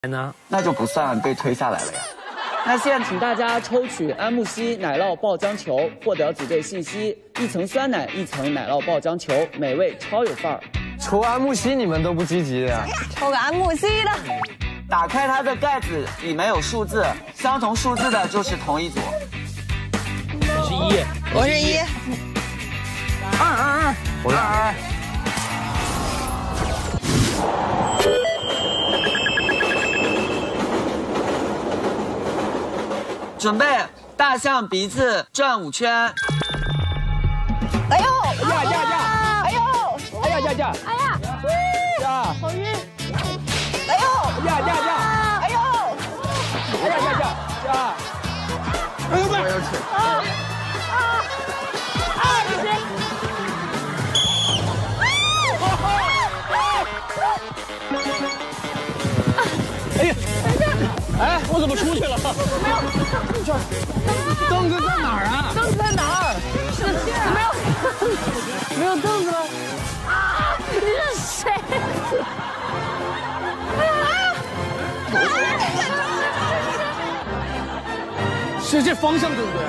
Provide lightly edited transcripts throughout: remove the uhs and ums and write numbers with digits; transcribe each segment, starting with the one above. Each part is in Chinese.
呢？ 那就不算被推下来了呀。那现在请大家抽取安慕希奶酪爆浆球，获得组队信息：1层酸奶，1层奶酪爆浆球，美味超有范儿。 抽安慕希你们都不积极呀？ 抽个安慕希的。 打开它的盖子，里面有数字，相同数字的就是同一组。 你是1， 我是1。 2，我是2。 准备，大象鼻子转5圈。 哎呦！ 呀！ 哎呦！ 哎呀！呀！ 好晕！哎呦！ 呀！ 哎呦！ 哎呀！哎呦喂！ 不行！ 哎呀！哎，我怎么出去了？凳子在哪儿啊？ 凳子在哪儿？没有凳子了。啊！你是谁？ 是这方向对不对？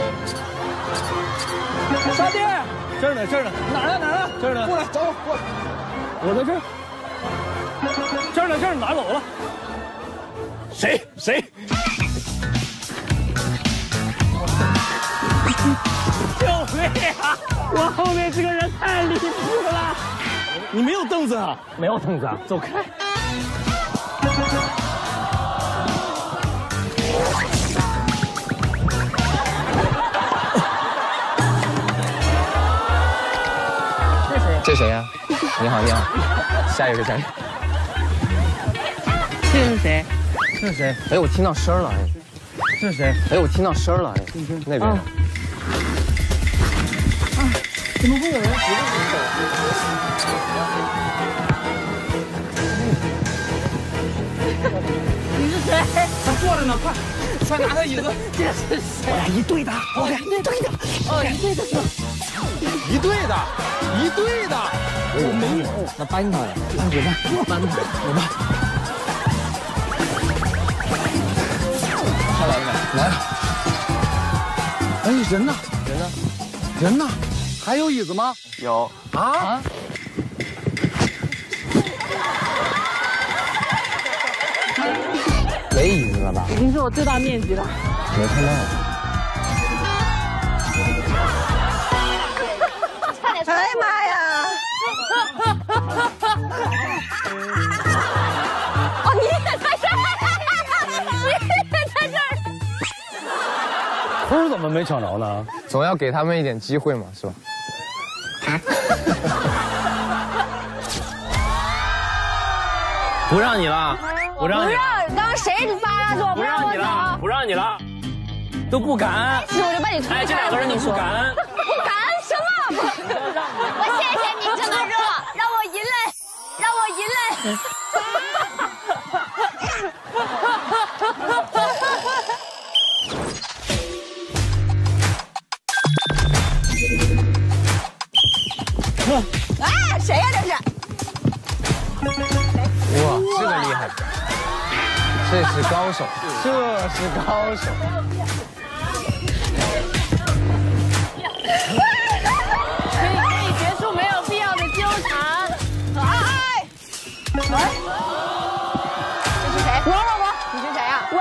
沙爹，这儿呢。哪儿呢？这儿呢。过来，找我过来。我在这儿。这儿呢，拿走了。谁？救命啊！我后面这个人太离谱了。你没有凳子啊？没有凳子啊，走开。 这谁呀？你好，下一个。 这是谁？ 是谁？ 哎，我听到声了。 是谁？ 哎，我听到声了。那边。 怎么会有人提着你是谁？ 他坐着呢，快拿他椅子。 这是谁？ 我俩一队的。 哦，一队的是吧？ 一队的。 我没有，那搬他呀，搬。我搬。他来了没？来了。 哎，人呢？还有椅子吗？ 有啊？ 没椅子了吧？ 已经是我最大面积了。 没看到。 哎呀妈呀！哦，你也在这儿！ 坤怎么没抢着呢？ 总要给他们一点机会嘛，是吧？ 不让你了， 不让！刚刚谁发呀？说不让你了，都不敢。 是我就把你推开。 哎，这2个人都不敢。 不敢什么？我谢谢你这么热，让我赢了。哎，谁呀这是？ 哇，这个厉害，这是高手。 可以结束没有必要的纠缠。这是谁？我。你是谁呀？我。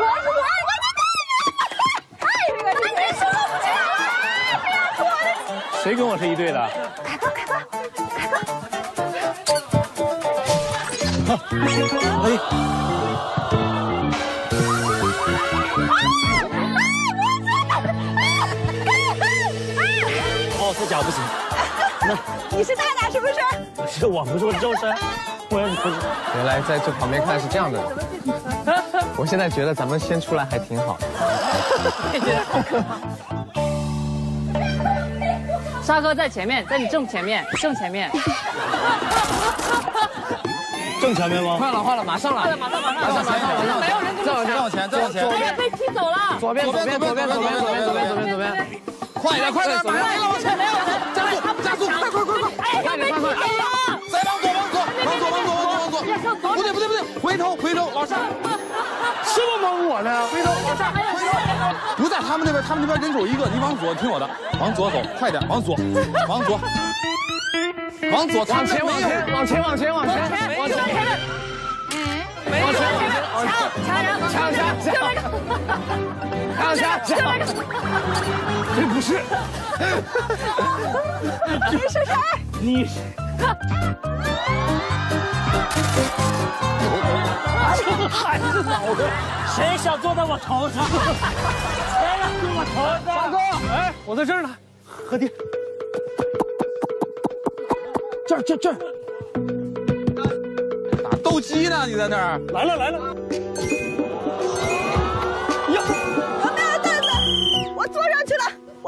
谁跟我是一队的？ 凯哥。 哎。哦，这假不行。 你是大大是不是？ 是我不是我周深，我也不是。 原来在这旁边看是这样的。我现在觉得咱们先出来还挺好。 沙哥在前面，在你正前面。 正前面吗？ 快了，马上了。 马上。 没有人跟我抢。再往前。 左边被踢走了。 左边。快点，马上往前。加速，快！ 哎，要被踢走了。 再往左。 向左。 不对，回头，老师，是不是蒙我呢？回头，不在他们那边，他们那边人手一个，你往左，听我的，往左走，快点，往左，往左，往左， 往前，往前，往前，往前，往前，往前。抢！ 这不是， 你是谁？ 你是。这孩子脑袋， 谁想坐在我头上？谁想坐我头上？ 大哥，哎，我在这儿呢，和爹。这儿。打斗鸡呢？你在那儿？来了。呀！ 我没有凳子，我坐上去了。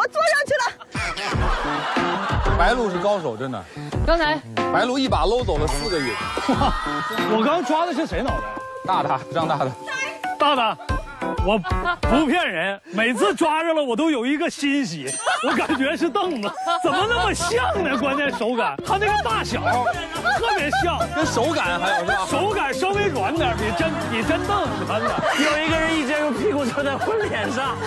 白鹿是高手，真的。 刚才白鹿一把搂走了4个亿。 我刚抓的是谁脑袋？ 张大大。 大大，我不骗人，每次抓着了我都有一个欣喜，我感觉是凳子，怎么那么像呢？关键手感，它那个大小特别像， 跟手感还有是吧？ 手感稍微软点，比真凳子软点。 有一个人一直用屁股坐在我脸上。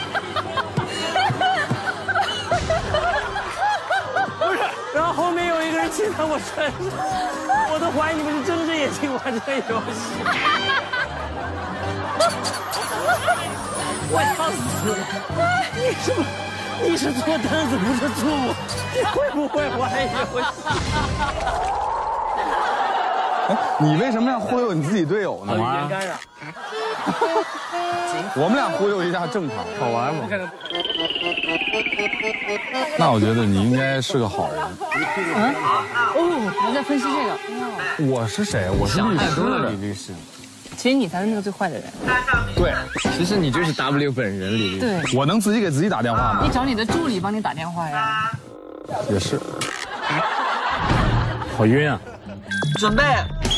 不是，然后后面有一个人骑在我身上，我都怀疑你们是睁着眼睛玩这个游戏。我要死了！你是坐凳子不是坐我？你会不会玩游戏？ 哎，你为什么要忽悠你自己队友呢？ 语言干扰。 我们俩忽悠一下正常， 好玩吗？ 那我觉得你应该是个好人。 哦，还在分析这个。 我是谁？我是律师， 李律师。 其实你才是那个最坏的人。 对， 其实你就是 W 本人，李律师。 对， 我能自己给自己打电话吗？ 你找你的助理帮你打电话呀。 也是。 好晕啊！ 准备。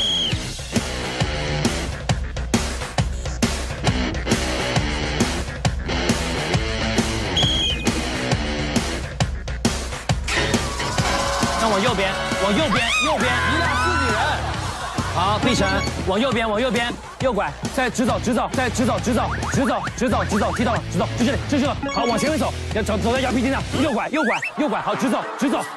那往右边，你俩自己人。好，碧晨，往右边，右拐，再直走，踢到了，直走，就这里，好，往前面走，要走在摇皮筋上，右拐，好，直走，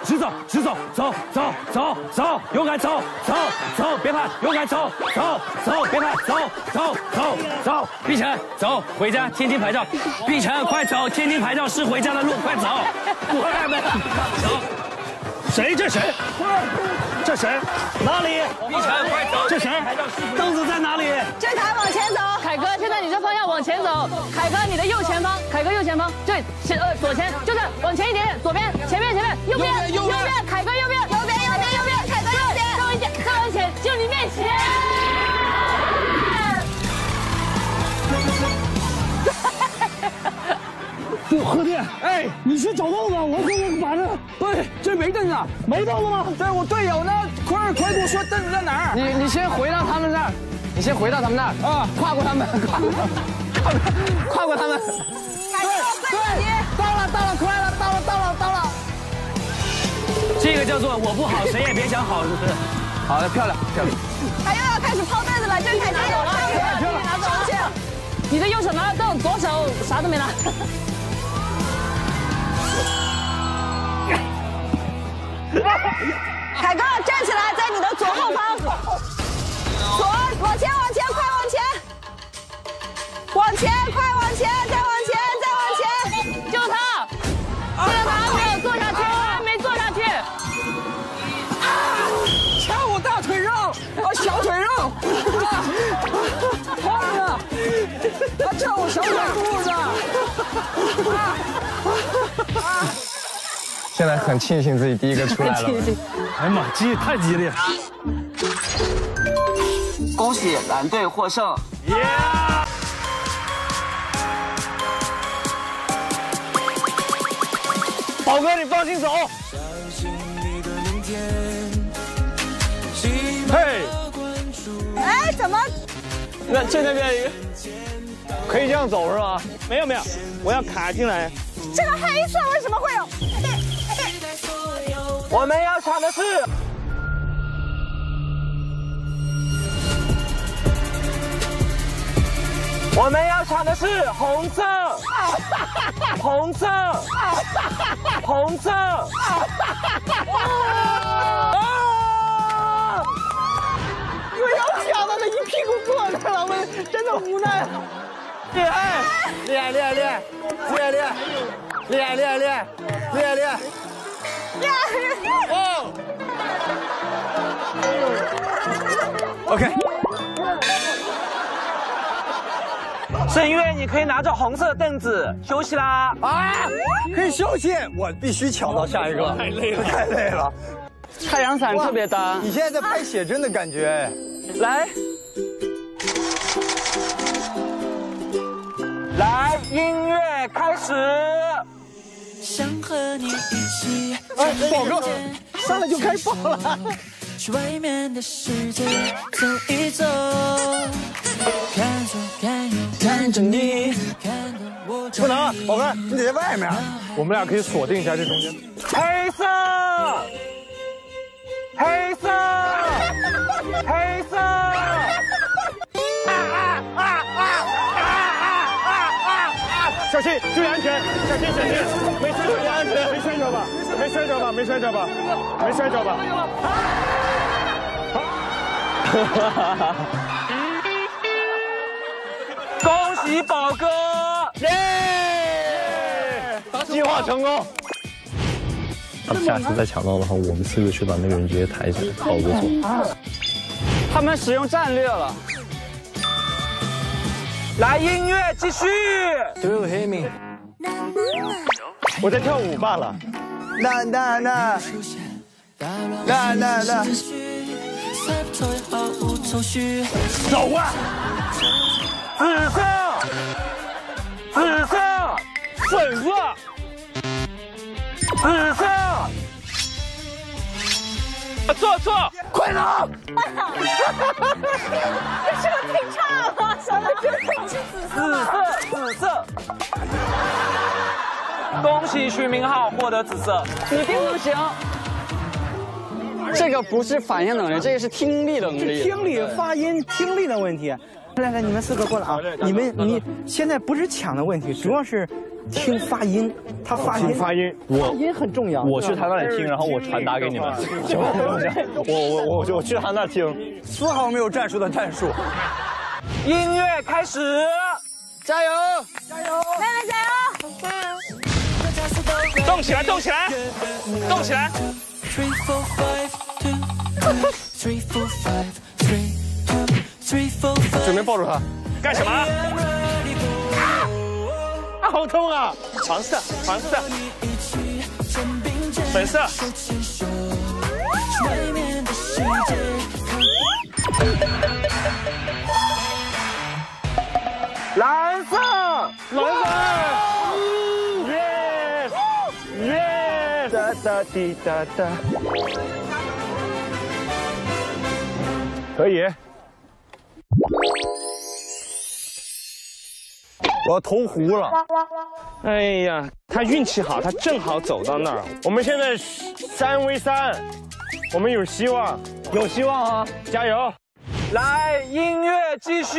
走，勇敢走，别怕，勇敢走，别怕，走，碧晨，走，回家，天津牌照，碧晨，快走，天津牌照是回家的路，快走，走。 谁？这谁？这谁？哪里？ 碧晨，快走！ 这谁？凳子在哪里？ 这台往前走。 凯哥，现在你这方向往前走。凯哥，你的右前方。凯哥右前方，对，左前，就是往前一点点，左边，前面，右边，凯哥右边，凯哥右边，再往前，再往前，就你面前。 贺电，哎，你去找凳子，我把这不是这没凳子，没凳子吗？ 对，我队友呢，快给我说凳子在哪儿？ 你先回到他们那儿，啊，跨过他们。 对，到了，快了，到了。 这个叫做我不好，谁也别想好，是不是？ 好的，漂亮。 他又要开始抛凳子了，郑凯加油了，拿走去。 你的右手拿了凳，左手啥都没拿。 凯哥站起来，在你的左后方，往前，快往前，再往前， 就他，他没有坐下去，没坐下去。 掐我大腿上，小腿上，痛啊！掐我小腿肚子。 现在很庆幸自己第一个出来了。 哎呀妈，太激烈！ 恭喜蓝队获胜。 宝哥，你放心走。 嘿， 哎，怎么？ 那这边一个，可以这样走是吧？ 没有，我要卡进来。 这个黑色为什么会有？ 我们要抢的是我们要抢的是红色，红色，红色。 你们要抢的那一屁股过来了，我真的无奈。厉害，厉害，厉害，厉害，厉害，厉害，厉害，厉害，厉害，厉害，厉害。哦。OK。 盛月，你可以拿着红色的凳子休息啦。 啊，可以休息，我必须抢到下一个。太累了，太累了。 太阳伞特别搭。 你现在在拍写真的感觉。 来，来，音乐开始。 想和你一起。 哎，宝哥，上来就开爆了。 去外面的世界走一走，看左看右看着你，看得我不能，宝哥，你得在外面。 我们俩可以锁定一下这中间。 黑色，黑色，黑色。 小心，注意安全！小心，小心！没摔着吧？安全，没摔着吧？没摔着吧？没摔着吧？没摔着吧？ 恭喜宝哥！ 耶！计划成功。 他们下次再抢到的话，我们4个去把那个人直接抬起来，好过错。 他们使用战略了。来，音乐继续。 Do you hear me？ 我在跳舞罢了。 那。 走啊！ 紫色，紫色， 粉色， 紫色。坐， 快走！ 这是个挺差了，想的真的是紫色。恭喜徐明浩获得紫色， 一定能行。这个不是反应能力，这个是听力能力。 听力、发音、听力的问题。来，你们4个过来啊！你现在不是抢的问题，主要是听发音。他发音发音很重要。 我去他那里听，然后我传达给你们，行吗？我去他那听， 丝毫没有战术的战术。 音乐开始， 加油！ 妹妹加油！ 动起来，动起来，动起来！ 3, 4, 5, 2, 3, 4, 5, 3, 2, 3, 4, 5。 准备抱住他， 干什么？ 好痛啊！ 黄色，黄色，粉色。 蓝色， 耶！哒哒滴哒哒，可以。我要投壶了。 哎呀，他运气好，他正好走到那儿。 我们现在3 v 3，我们有希望，有希望啊！加油！ 来，音乐继续。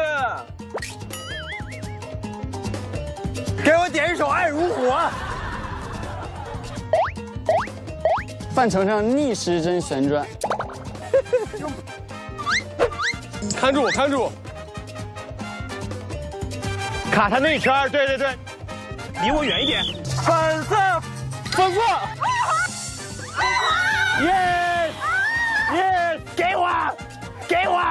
给我点一首《爱如火》。 范丞丞逆时针旋转。 看住，看住。卡他那一圈，对对对， 离我远一点。 粉色， 粉色。耶耶，给我，给我。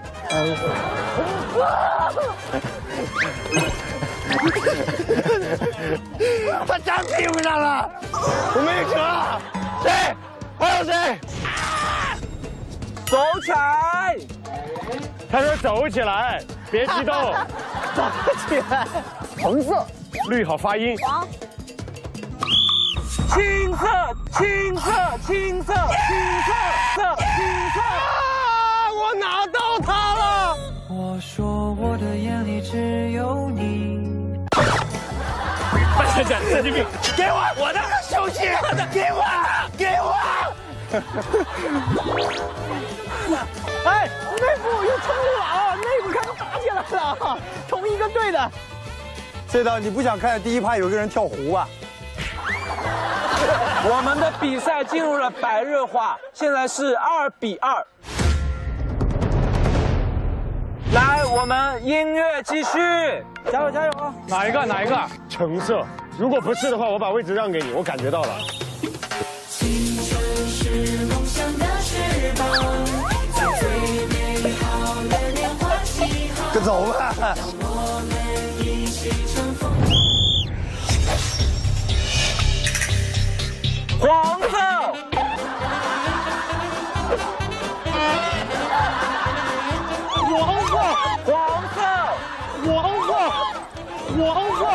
他站屁股上了，我没辙。谁？还有谁？ 走起来！ 他说走起来，别激动。 走起来。 红色， 绿好发音。 黄。 青色，青色，青色，青色，青色。 啊！我拿到它了。 我说我的眼里只有你。 范丞丞，神经病！ 给我的休息，给我，给我！ 哎，内部又冲突了啊！内部开始打起来了。 啊，同一个队的。 这道你不想看第一排有个人跳湖吧？ 我们的比赛进入了白热化，现在是2比2。来，我们音乐继续，加油加油啊！ 哪一个？哪一个？橙色。如果不是的话，我把位置让给你，我感觉到了。 青春是梦想的翅膀，在最美好的年华起航。 跟走吧。 我们一起乘风。 黄色。 黄色， 黄色， 黄色，黄色！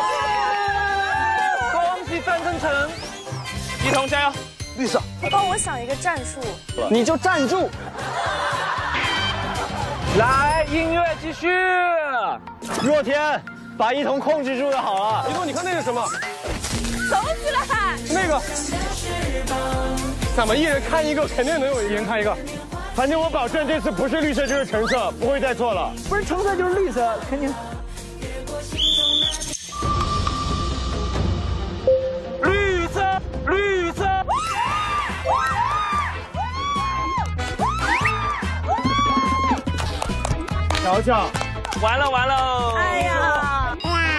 恭喜范丞丞， 一同加油！ 绿色， 帮我想一个战术。 你就站住。 来，音乐继续。 若天，把一同控制住就好了。一同，你看那是什么？ 走起来！ 那个。咱们一人看一个，肯定能有一人看一个。反正我保证这次不是绿色就是橙色，不会再错了。 不是橙色就是绿色，肯定。 绿色，绿色。 乔乔， 完了完了！ 哎呀！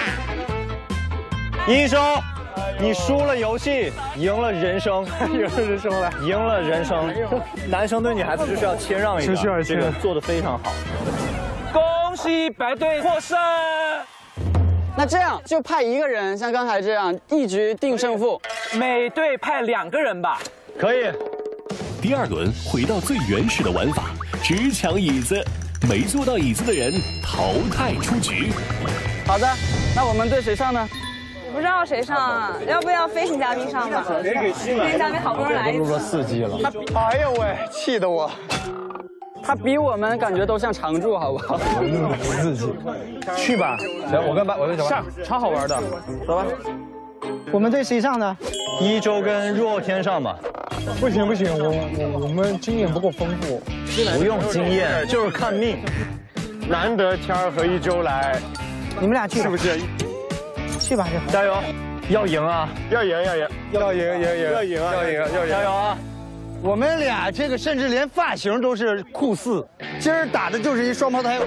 医生，你输了游戏，赢了人生，赢了人生了，赢了人生。男生对女孩子就是要谦让一点，这个做得非常好。 恭喜白队获胜。 那这样就派一个人，像刚才这样一局定胜负。 每队派2个人吧。 可以。 第2轮回到最原始的玩法，只抢椅子，没坐到椅子的人淘汰出局。 好的，那我们队谁上呢？ 不知道谁上啊？要不要飞行嘉宾上吧？飞行嘉宾好不容易来一次。 录了4季了。哎呦喂，气得我。 他比我们感觉都像常驻，好不好 ？4季，去吧。行，我跟小上，超好玩的， 走吧。 我们队谁上呢？ 一周跟若天上吧。 不行，我们经验不够丰富。 不用经验，就是看命。难得天儿和一周来， 你们俩去是不是？ 去吧， 加油！要赢啊！要赢！加油啊！ 我们俩这个甚至连发型都是酷似，今儿打的就是一双胞胎，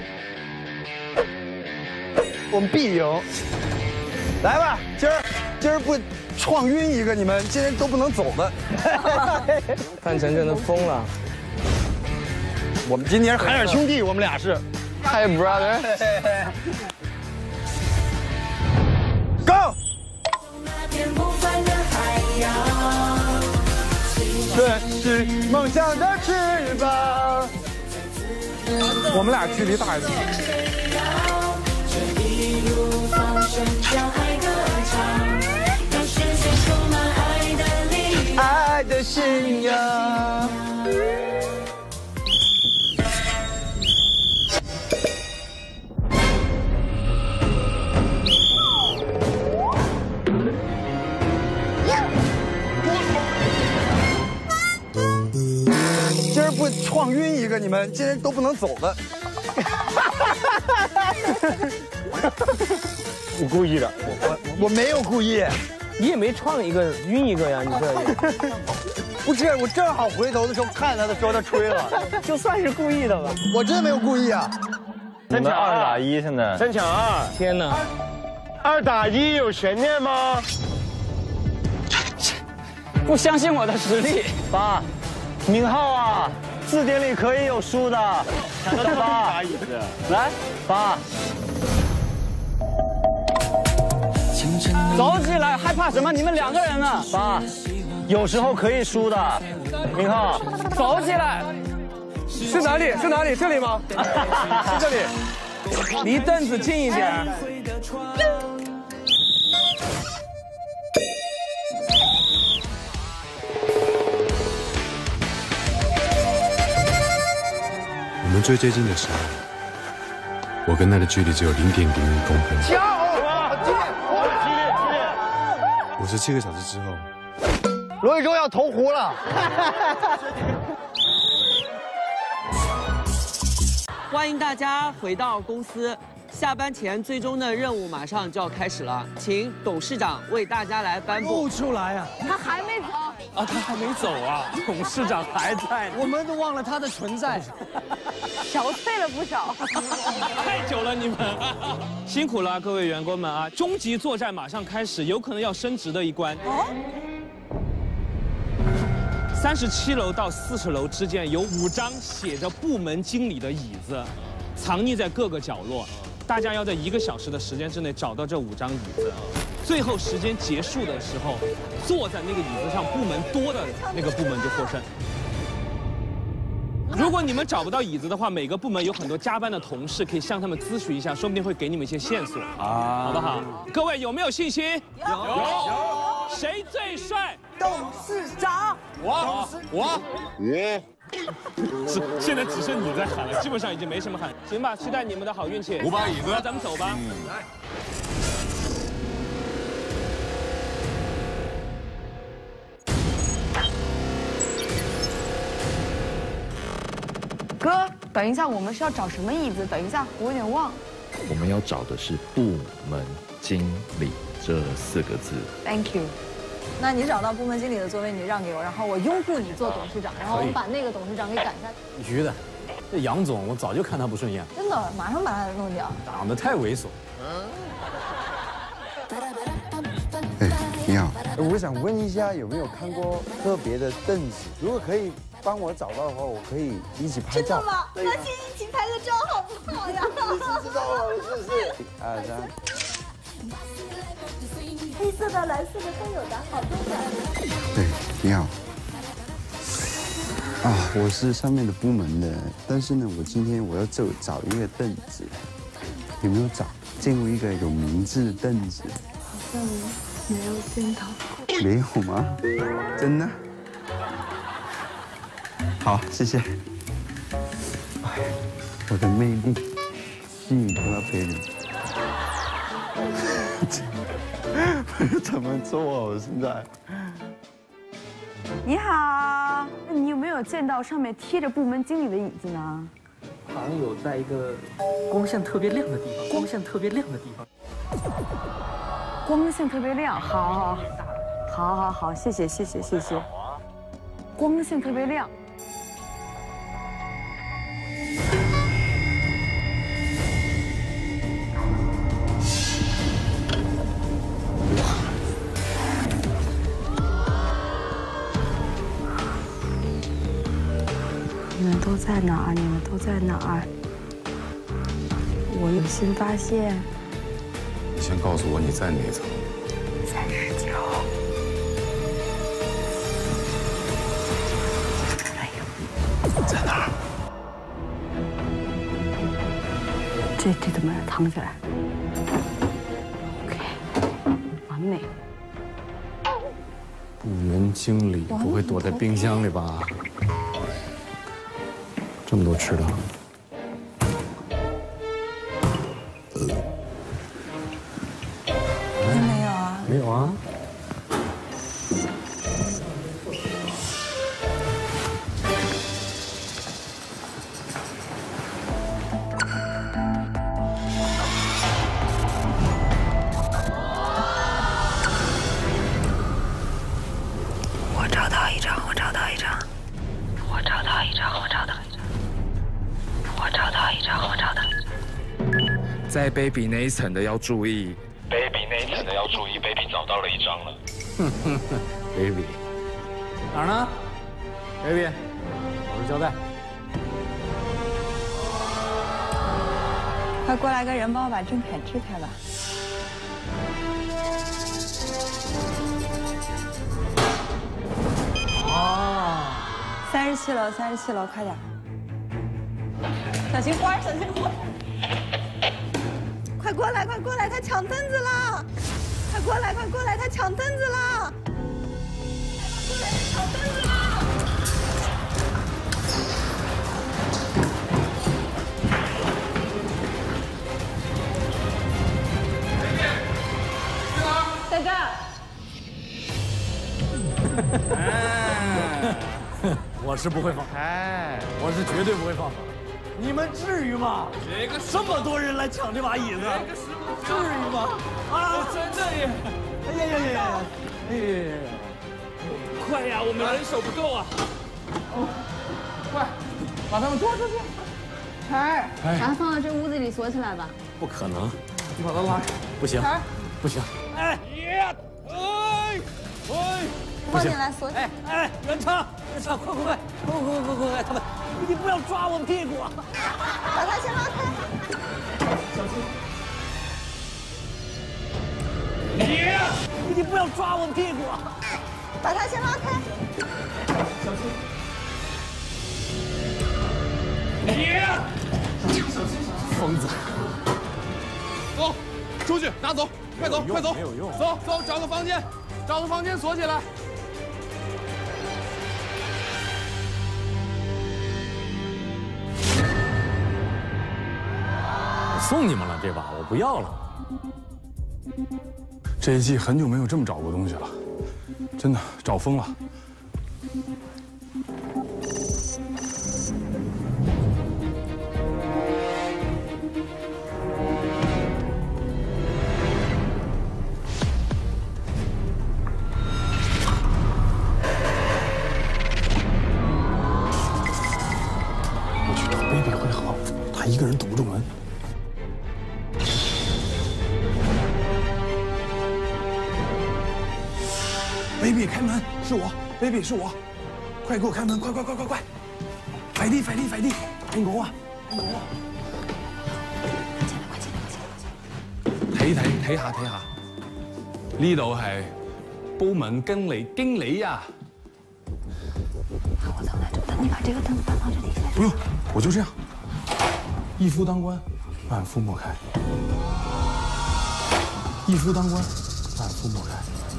我们必赢。来吧，今儿不撞晕一个，你们今天都不能走的。 范丞丞都疯了。 我们今年海尔兄弟，我们俩是。 Hi brother。 Go。这是梦想的翅膀。我们俩距离大一点。爱的信仰。今儿不撞晕一个，你们今天都不能走的。 我故意的， 我没有故意。 你也没撞一个晕一个呀，你这也。 不是，我正好回头的时候看他的时候，他吹了， 就算是故意的吧。 我真没有故意啊。 真抢2打1，现在真抢2！天哪，2打1有悬念吗？ 不相信我的实力。 爸，明浩啊，字典里可以有输的。爸， 来， 爸。 走起来，害怕什么？你们2个人呢？ 爸，有时候可以输的。明浩， 走起来。 是哪里？是哪里？这里吗？是这里。 离凳子近一点。 我们最接近的时候，我跟他的距离只有0.01公分。 跳！哇，激烈 ！57个小时之后， 罗宇洲要投湖了。 欢迎大家回到公司。 下班前最终的任务马上就要开始了，请董事长为大家来颁布。 出来啊！ 他还没走啊，他还没走啊，董事长还在， 我们都忘了他的存在， 憔悴了不少。 太久了你们，辛苦了各位员工们啊！终极作战马上开始，有可能要升职的一关。37楼到40楼之间有5张写着部门经理的椅子，藏匿在各个角落。大家要在1个小时的时间之内找到这5张椅子，最后时间结束的时候，坐在那个椅子上部门多的那个部门就获胜。如果你们找不到椅子的话，每个部门有很多加班的同事，可以向他们咨询一下，说不定会给你们一些线索啊，好不好？各位有没有信心？有。谁最帅？ 董事长。 我。现在只剩你在喊了，基本上已经没什么喊。行吧，期待你们的好运气。5把椅子，那咱们走吧。来。 哥，等一下，我们是要找什么椅子？等一下，我有点忘。 我们要找的是部门经理这4个字。 Thank you。那你找到部门经理的座位，你让给我，然后我拥护你做董事长，然后我们把那个董事长给赶下去。 必须的，这杨总我早就看他不顺眼。 真的，马上把他弄掉。 长得太猥琐。 哎，你好，我想问一下，有没有看过特别的凳子？如果可以帮我找到的话，我可以一起拍照。 真的吗？那先一起拍个照好不好呀？ 你知道我是不是？2、3。 黑色的、蓝色的都有的，好多的。 对，你好。啊，我是上面的部门的，但是呢，我今天我要找一个凳子，有没有见过一个有名字的凳子？ 好像没有见到过。 没有吗？真的？好，谢谢。哎，我的魅力吸引不到别人。怎么做啊？我现在。 你好，你有没有见到上面贴着部门经理的椅子呢？ 好像有在一个光线特别亮的地方。光线特别亮的地方。 光线特别亮，好，谢谢。光线特别亮。你们都在哪儿？我有新发现。 你先告诉我你在哪层 ？39。哎呦， 在哪儿？ 这个门躺起来。OK， 完美。 部门经理不会躲在冰箱里吧？这么多吃的。 没有啊。 没有啊。 我找到一张。 在 baby 那一层的要注意。 baby 找到了1张了。 baby， 哪儿呢 ？baby， 老实交代。 快过来个人，帮我把郑恺支开吧。哦，37楼，快点！小心花！ 快过来，他抢凳子了！快过来，他抢凳子了！ 在这儿。 我是不会放，我是绝对不会放。 你们至于吗？这么多人来抢这把椅子，至于吗？啊，真的耶！哎呀！快呀，我们人手不够啊！ 快，把他们拖出去！ 凯，把它放到这屋子里锁起来吧。 不可能， 你把他拉开。 不行，不行！哎， 放进来锁起来。 哎，元畅，快！他们，你不要抓我屁股啊！ 把他先拉开。 小心！你不要抓我屁股啊！ 把他先拉开。 小心！ 疯子！走，出去拿走，快走！ 没有用。 走，找个房间锁起来。 我送你们了这把，我不要了。 这一季很久没有这么找过东西了，真的找疯了。我去找 baby 会好，他一个人堵不住门。baby 开门，是我 ，baby 是我，快给我开门，快！快啲，聽我啊！睇下，呢度係煲文經理啊！ 我走在这，等你把这个灯搬到这底下。 不用，我就这样，一夫当关，万夫莫开。一夫当关，万夫莫开。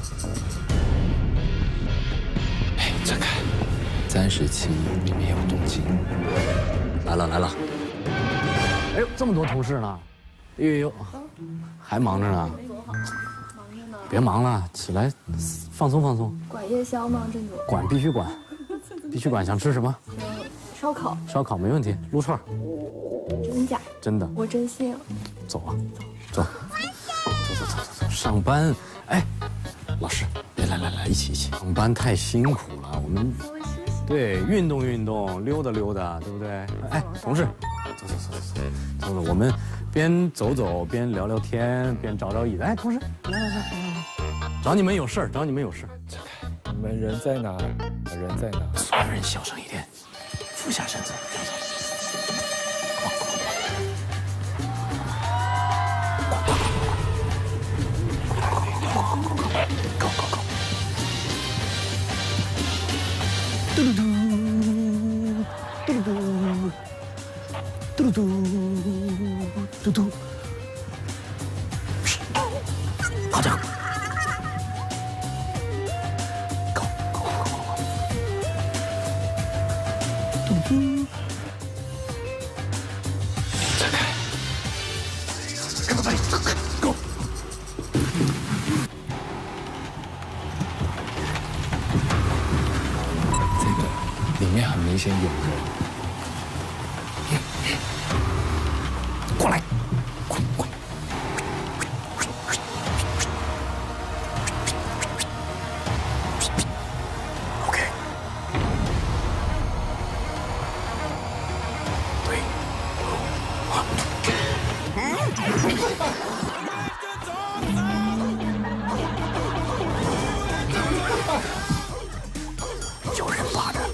哎，站开！暂时期里面有动静。来了！哎呦，这么多同事呢！哎呦，还忙着呢。别忙了，起来放松。 管夜宵吗，郑总？ 管，必须管。想吃什么？ 烧烤。 烧烤没问题，撸串。 真假？ 真的。 我真信。 走，上班。哎，老师，别来，一起。上班太辛苦了，我们对运动，溜达，对不对？哎，同事，走，我们边走边聊聊天，边找椅子。哎，同事，来，找你们有事儿。 站开！你们人在哪？ 所有人小声一点，俯下身子，go！嘟，好的。Go！站开！跟我来 ，Go！ 这个里面很明显有人。过来，快！OK。对。有人扒着。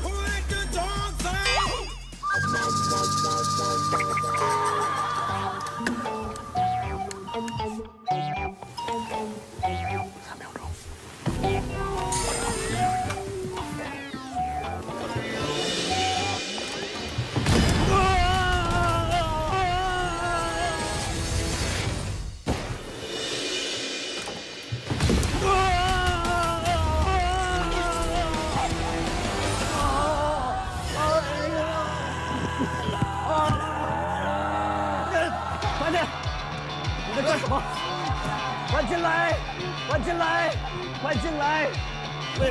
干什么？快进来！快进来！快进来！喂！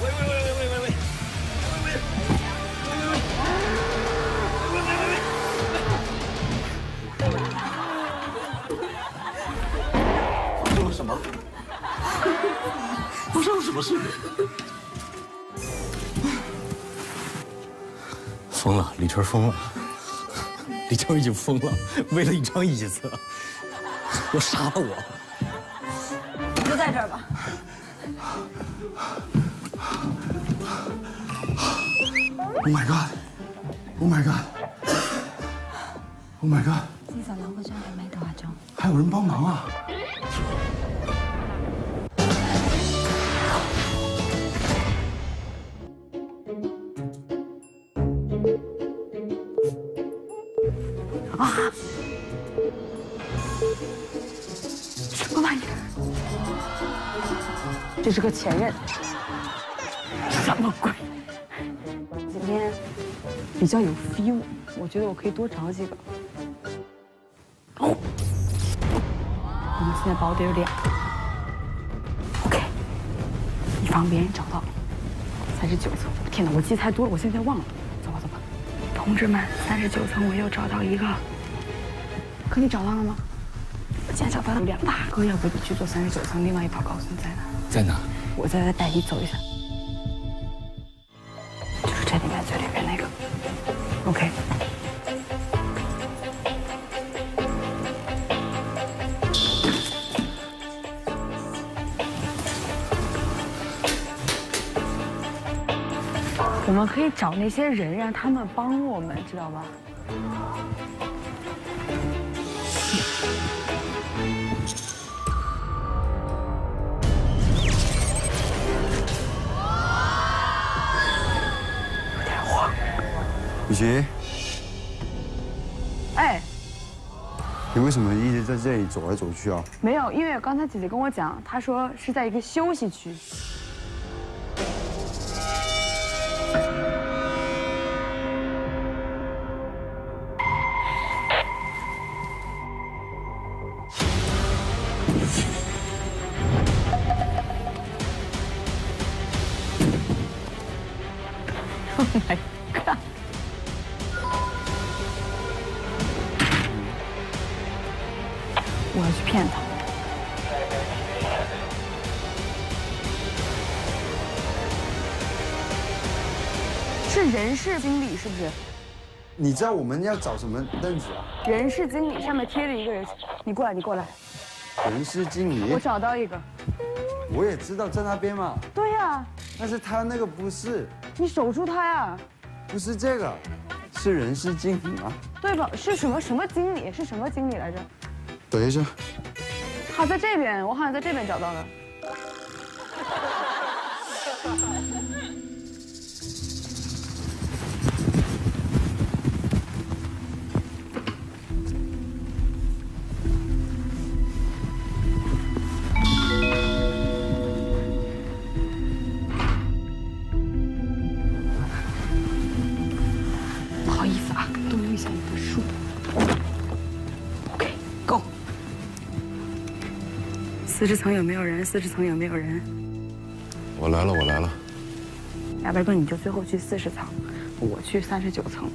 发生了什么？发生了什么事？ 疯了，李晨疯了，李晨已经疯了，为了一张椅子，要杀了我。 你就在这儿吧。 Oh my god! Oh my god! Oh my god! 自己走廊嗰張係咪喺度啊？仲還有人幫忙啊！ 啊！什么玩意儿？这是个前任。什么鬼？今天比较有 feel， 我觉得我可以多找几个。哦，我们现在保得有2个。OK， 以防别人找到。39层，天哪，我记太多了，我现在忘了。走吧，走吧。同志们，39层我又找到一个。可你找到了吗？我今天找到了2个。大哥，要不你去做39层，另外一把告诉你在哪？ 在哪？ 我再带你走一下。就是这里面最里边那个。OK。我们可以找那些人，让他们帮我们，知道吧？有点慌。 雨琦， 哎， 你为什么一直在这里走来走去啊？ 没有，因为刚才姐姐跟我讲，她说是在一个休息区。Oh my god！ 我要去骗他。是人事经理是不是？ 你知道我们要找什么凳子啊？ 人事经理上面贴着一个人，你过来，你过来。 人事经理。 我找到一个。 我也知道在那边嘛。 对呀。 但是他那个不是。 你守住他呀。 不是这个，是人事经理吗？ 对吧？是什么经理？是什么经理来着？ 等一下。 他在这边，我好像在这边找到的。不好意思啊，动用一下你的术。OK， Go。40层有没有人？40层有没有人？ 我来了，我来了。 要不然你就最后去40层，我去39层。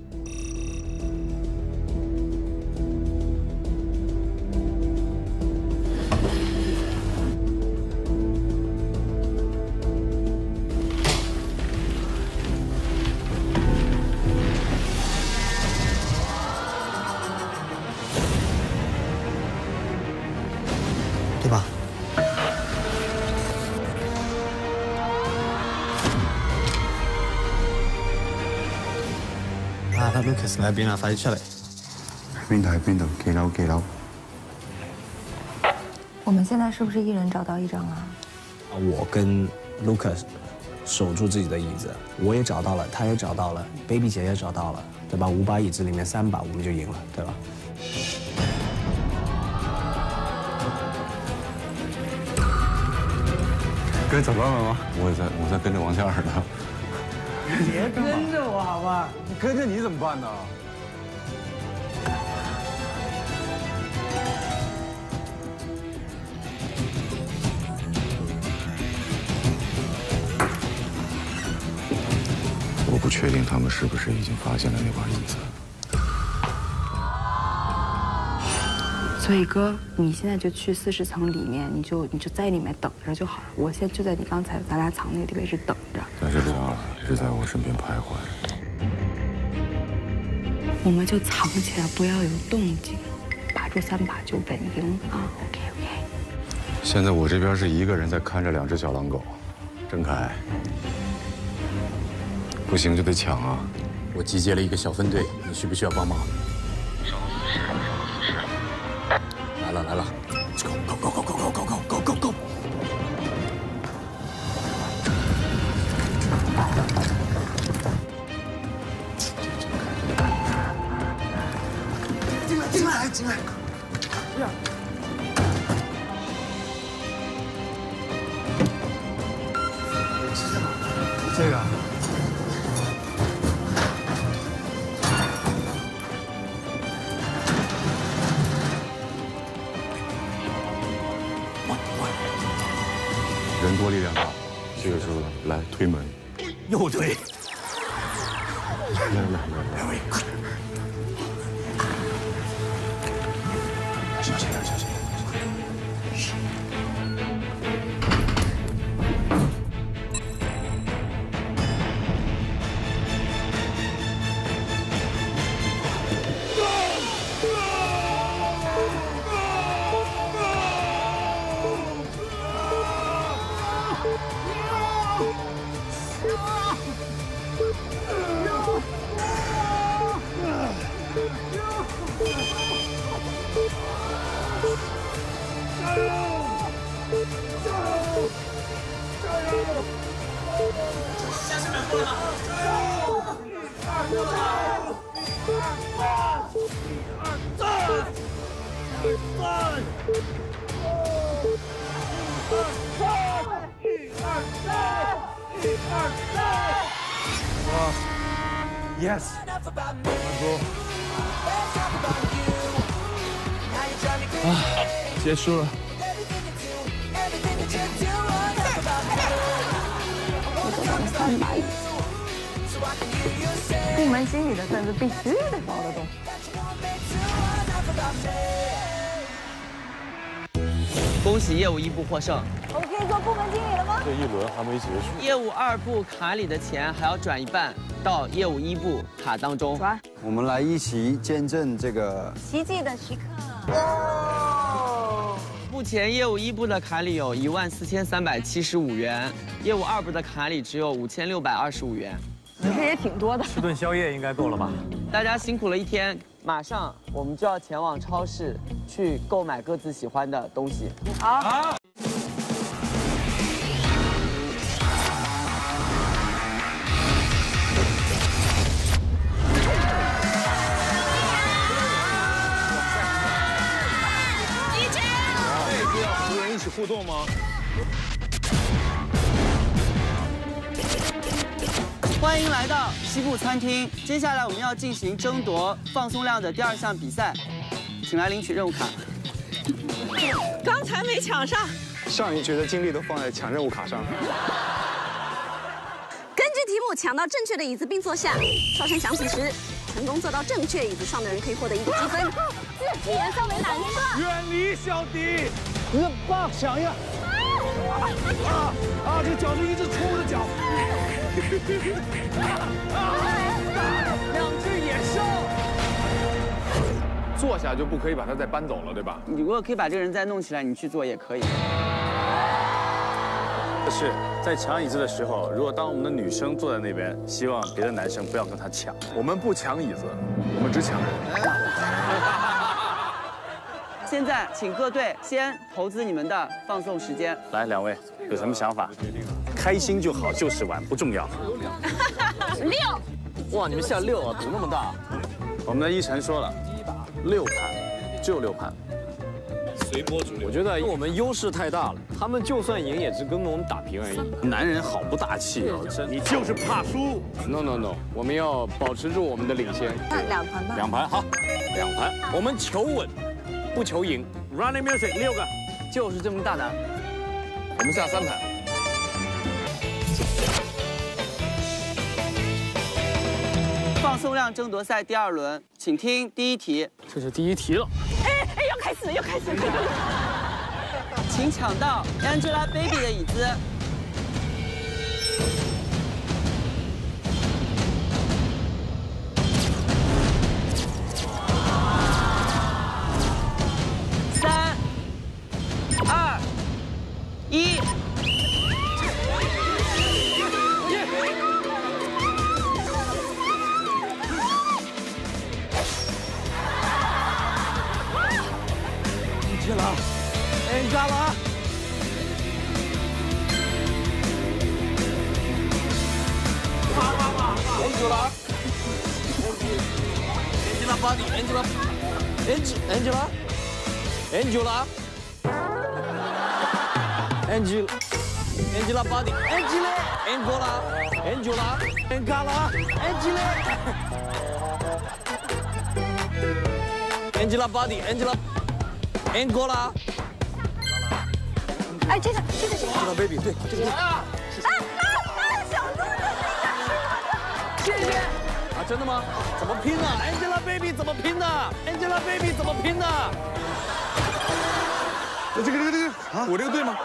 对吧？ 啊，Lucas 喺邊啊？快啲出嚟！ 邊度？喺邊度？幾樓？幾樓？ 我们现在是不是一人找到一张啊？ 我跟 Lucas 守住自己的椅子，我也找到了，他也找到了 ，Baby 姐也找到了，对吧？5把椅子里面3把我们就赢了，对吧？ 哥找到了吗？ 我在跟着王嘉尔呢。 别跟着我好吧？你跟着你怎么办呢？ 不确定他们是不是已经发现了那把椅子。 所以哥，你现在就去40层里面，你就在里面等着就好了。我现在就在你刚才咱俩藏那个位置等着。 但是梁儿一直在我身边徘徊。 我们就藏起来，不要有动静，把住3把就稳赢啊 ！OK。 现在我这边是一个人在看着2只小狼狗，郑恺，不行就得抢啊！ 我集结了一个小分队，你需不需要帮忙？来了 ，Go！ 进来！ 这个。 人多力量大，这个时候来推门， 又推。 来， 两位快！小心点，小心点。 Yes， 结束了。 3把椅子，部门经理的凳子必须得抱得动。 恭喜业务1部获胜。 我可以做部门经理了吗？ 这一轮还没结束。 业务2部卡里的钱还要转一半到业务1部卡当中。 转。 我们来一起见证这个奇迹的时刻。 目前业务1部的卡里有14375元，业务2部的卡里只有5625元。 你这也挺多的。 吃顿宵夜应该够了吧？ 大家辛苦了一天，马上我们就要前往超市去购买各自喜欢的东西。 好。 互动吗？ 欢迎来到西部餐厅，接下来我们要进行争夺放松量的第2项比赛，请来领取任务卡。 刚才没抢上， 上一局的精力都放在抢任务卡上。 根据题目抢到正确的椅子并坐下，烧成响起时，成功坐到正确椅子上的人可以获得1个积分。自己颜色为蓝色。 远离小迪。你的爸抢呀！这脚是一只错误的脚。2只野兽。 坐下就不可以把它再搬走了，对吧？ 你如果可以把这个人再弄起来，你去做也可以。 是在抢椅子的时候，如果当我们的女生坐在那边，希望别的男生不要跟她抢。 我们不抢椅子，我们只抢人。 现在请各队先投资你们的放送时间。 来，2位有什么想法？开心就好，就是玩，不重要。 6。 哇，你们下6啊，赌那么大。 我们的一晨说了，6盘，就6盘。 随波逐流。我觉得我们优势太大了，他们就算赢也只跟我们打平而已。 男人好不大气哦，真。 你就是怕输。 No， 我们要保持住我们的领先。 那2盘吧。 2盘好，2盘， 我们求稳。不求赢 ，Running Music 6个， 就是这么大胆。 我们下3盘。 放送量争夺赛第2轮，请听第1题。 这是第1题了。 哎，又开始，又开始。 请抢到 Angelababy 的椅子。3、2、1。 去了 ，Angela， Angela Body，Angela， 哎，这个谁 ？Angelababy， 对，这个对。 小鹿的谢谢。 啊，真的吗？怎么拼啊 ？Angelababy 怎么拼的 ？Angelababy 怎么拼的？ 这个啊，我这个对吗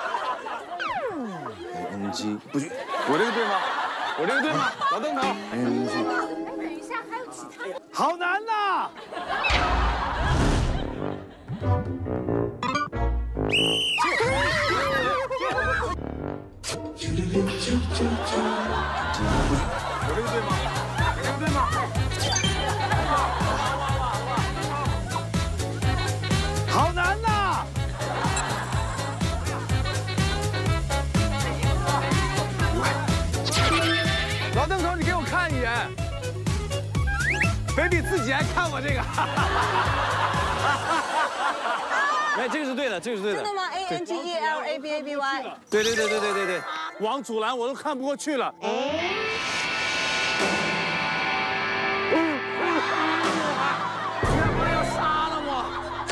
？NG 不许，我这个对吗？我这个对吗？老邓头 ，NG。 等一下，还有其他。 好难呐！ 我这个对吗？我这个对吗？ 好难呐！老邓头，你给我看一眼。baby 自己还看我这个。 哎，这个是对的，这个是对的。 真的吗 ？ANGELABABY。 对，王祖蓝我都看不过去了。要杀了我！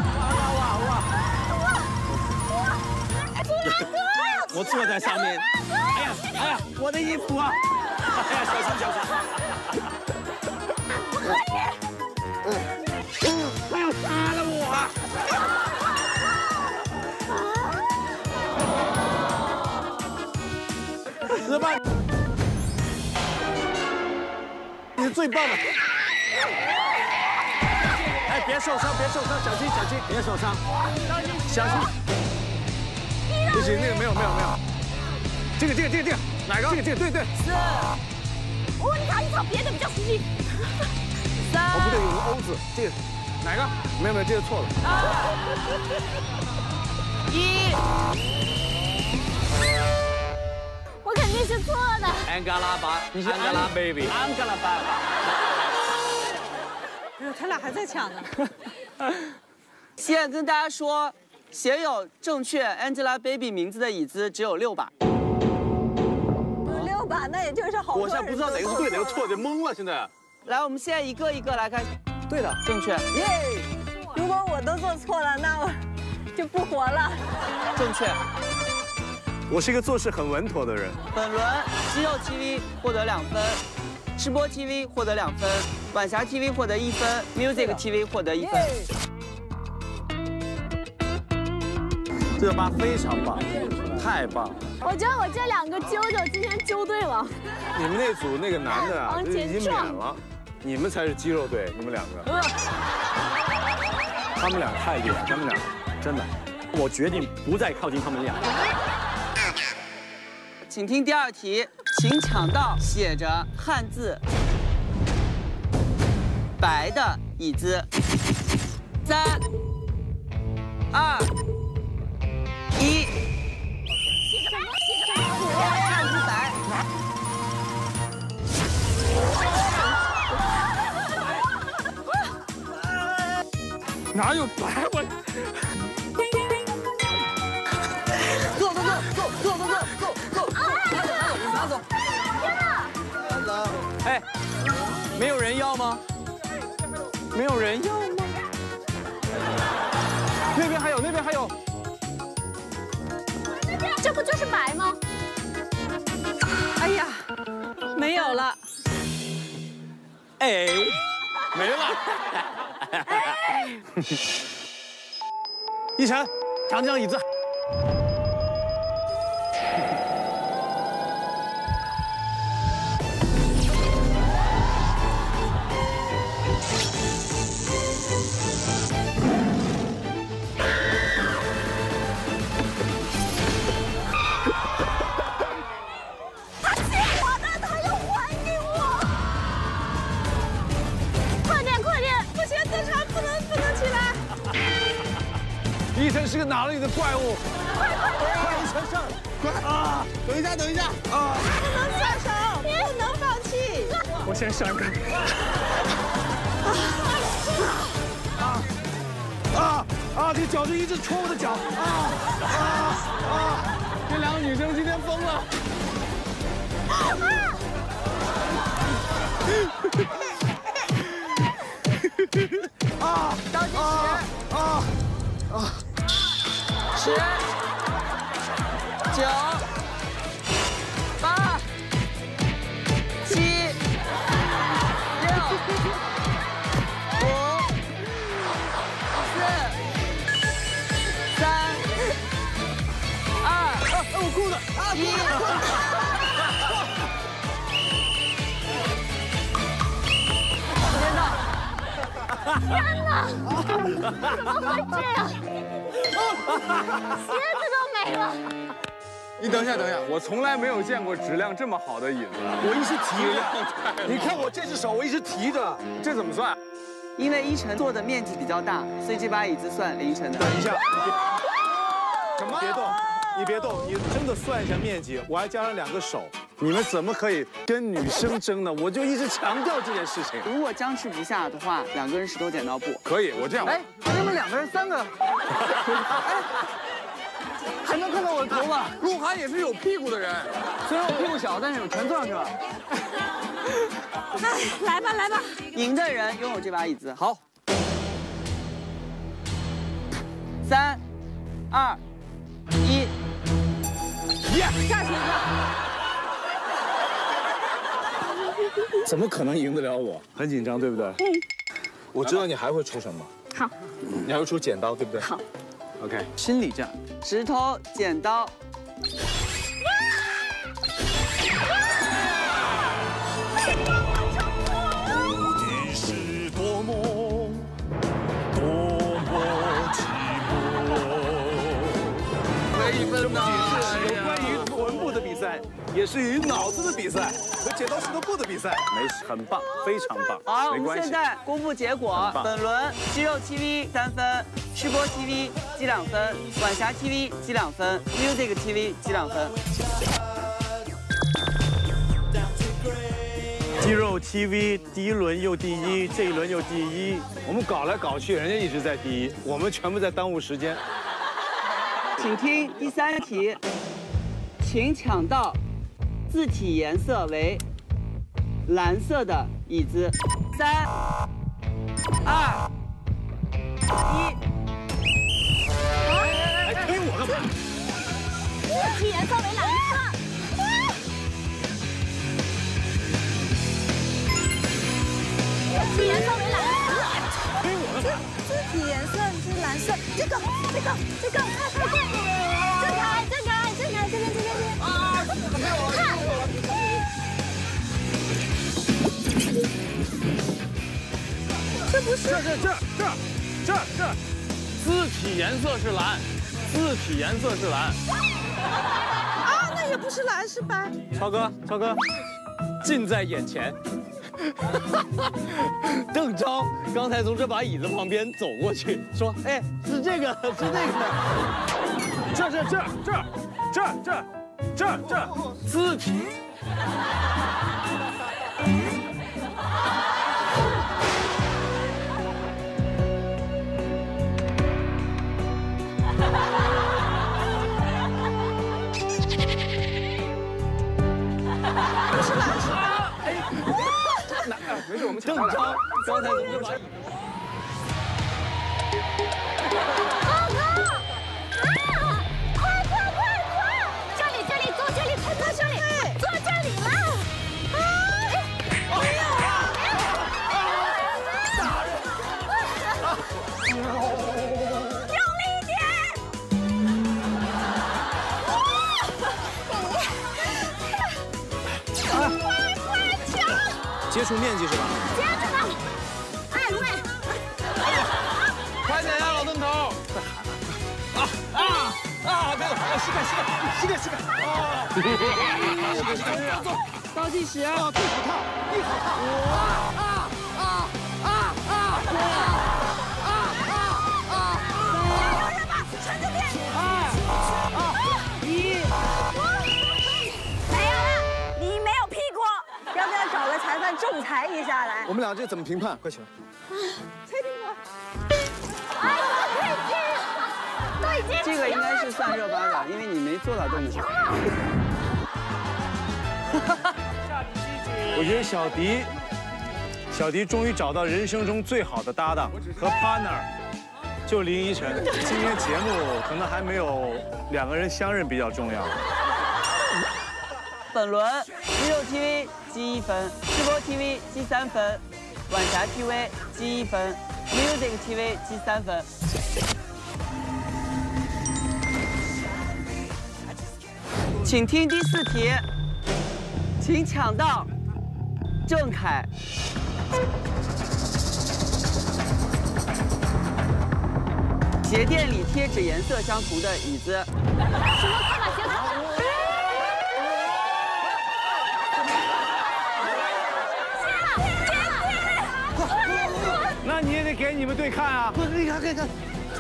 我坐在上面。哎呀，我的衣服啊！哎呀，小心！他要杀了我！ 怎么办？你是最棒的！哎，别受伤，小心，别受伤，小心！不行，那个没有，这个，哪个？这个，对。 我问他一场别的比较实际。3。 哦，不对，有个 O 字，这个哪个？没有，这个错了。 2、1。 我肯定是错的。 你是 Angelababy。 他俩还在抢呢。 现在跟大家说，写有正确 Angelababy 名字的椅子只有6把。 有6把，那也就是好多人。 我现在不知道哪个是对，哪个错，就懵了。现在。 来，我们现在一个一个来看。 对的， 正确。 耶！如果我都做错了，那我就不活了。 正确。 我是一个做事很稳妥的人。 本轮肌肉 TV 获得2分，吃播 TV 获得2分，晚霞 TV 获得1分 ，Music TV 获得1分。 这个吧非常棒，太棒了！ 我觉得我这2个啾啾今天揪对了。 你们那组那个男的啊， 往已经前撞免了，你们才是肌肉队，你们2个。他们俩太厉害，他们俩真的，我决定不再靠近他们俩。 请听第2题，请抢到写着汉字“白”的椅子。3、2、1。汉字“白”。 哪有白我？ 拿走！ 天哪！ 哎，没有人要吗？没有人要吗？那边还有。 这不就是白吗？ 哎呀，没有了。 哎，没了。 一晨，抢椅子。 一晨是个哪里的怪物？ 快！ 一晨上！快啊！等一下啊！ 不能下手，不能放弃。 我先上根。 这脚就一直戳我的脚！这两个女生今天疯了！ 倒计时！10、9、8、7、6、5、4、3、2、 我裤子 1。 天哪！怎么会这样？鞋子都没了。 你等一下，我从来没有见过质量这么好的椅子。 我一直提着，你看我这只手，我一直提着， 这怎么算？ 因为一晨坐的面积比较大，所以这把椅子算凌晨的。 等一下， 什么？ 你别动，你真的算一下面积，我还加上2个手。你们怎么可以跟女生争呢？我就一直强调这件事情。 如果僵持不下的话，2个人石头剪刀布。 可以，我这样。 哎，你们2个人3个。还能看到我的头吗？ 鹿晗也是有屁股的人， 虽然我屁股小，但是我全坐上去了。 来吧， 赢的人拥有这把椅子。好，3、2、1， 下去一个。 怎么可能赢得了我？很紧张，对不对？我知道你还会出什么。 好。 你还会出剪刀，对不对？ 好。 OK， 心理战，石头剪刀。 有关于臀部的比赛，也是与脑子的比赛，和剪刀石头布的比赛。 没事，很棒，非常棒。 好，我们现在公布结果。本轮肌肉 TV 3分，吃播 TV 积2分，晚霞 TV 积2分 ，Music TV 积2分。 肌肉 TV 第1轮又第1，这一轮又第1。 我们搞来搞去，人家一直在第1，我们全部在耽误时间。 请听第3题，请抢到字体颜色为蓝色的椅子。3、2、1。 推我干嘛？ 字体颜色为蓝色。字体颜色为蓝色。 推我干嘛？ 字体颜色是蓝色，这个，快！这边，啊！看，这不是这，字体颜色是蓝， 啊，那也不是蓝，是白。 超哥，近在眼前。邓超刚才从这把椅子旁边走过去，说：“哎，是这个。” 这字体。 没事，我们邓超刚才从这把。 坐这里了！ 接触面积是吧？ 接住他！哎喂！ 快点呀，老邓头！别走！膝盖！ 倒计时。 地好烫！ 要不要找个裁判仲裁一下来？ 我们俩这怎么评判？快起来！ 崔定国， 这个应该是算热巴吧，因为你没做到动作。 我觉得小迪终于找到人生中最好的搭档和 partner， 就林依晨。今天节目可能还没有2个人相认比较重要。 本轮肌肉 TV 积1分，吃播 TV 积3分，晚霞 TV 积1分 ，Music TV 积3分。请听第4题，请抢到郑恺。鞋垫里贴纸颜色相同的椅子。 什么看法鞋套？ 那你也得给你们队看啊！ 不是，你看。 站住！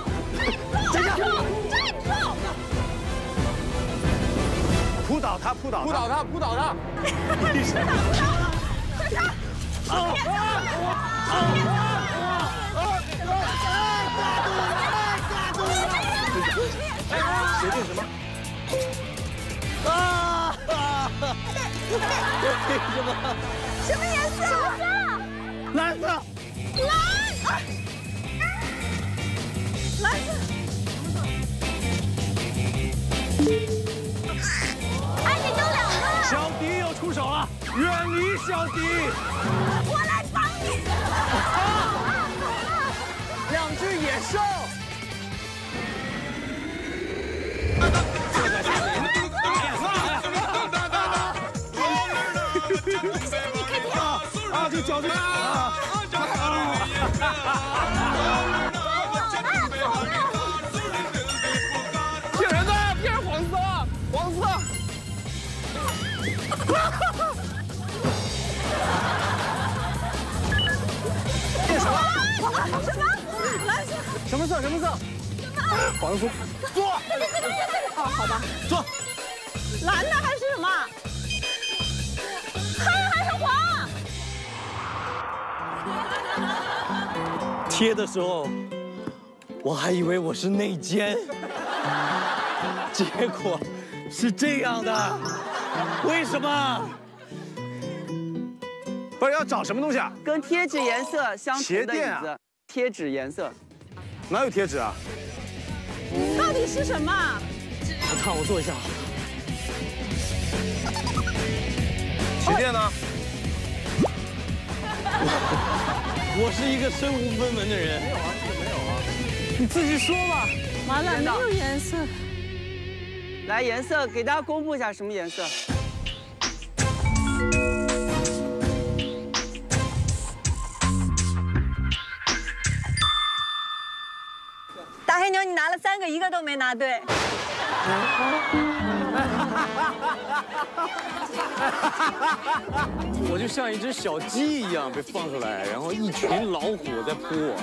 扑倒他！ 快杀！ 决定什么？ 什么颜色？ 蓝色。 蓝色。 哎，你丢2个！ 小迪又出手了，远离小迪！ 我来帮你。 2只野兽。 这个脚骗人的，骗黄色。 骗什么？ 蓝色。 什么色？ 黄色。 坐。 好吧。 坐。 蓝的还是什么？黑还是黄？ 贴的时候，我还以为我是内奸，结果是这样的。为什么？ 不是要找什么东西啊？ 跟贴纸颜色相同的椅子。贴纸颜色。 哪有贴纸啊？ 到底是什么？ 看我坐一下。 鞋垫呢？ 我是一个身无分文的人。 没有啊。 你自己说吧。 完了，没有颜色。 来，颜色给大家公布一下什么颜色。 大黑牛，你拿了3个，1个都没拿对。 我就像一只小鸡一样被放出来，然后一群老虎在扑我。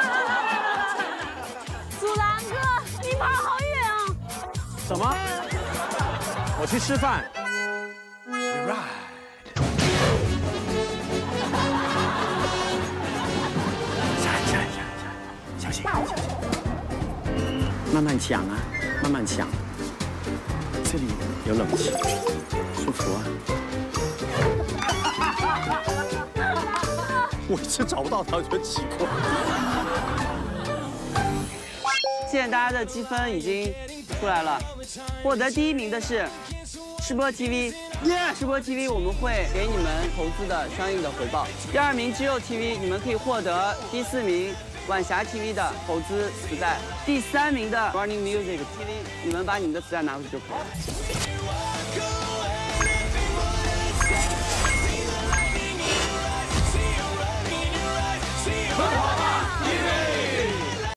祖蓝哥，你跑好远啊！ 什么？我去吃饭。 小心，慢慢抢啊，慢慢抢。这里有冷气，舒服啊。 我一直找不到他，我觉得奇怪。 现在大家的积分已经出来了，获得第1名的是吃播 TV， 吃播 TV 我们会给你们投资的相应的回报。第2名肌肉 TV， 你们可以获得第4名晚霞 TV 的投资磁带。第3名的 Running Music TV， 你们把你们的磁带拿回去就可以了。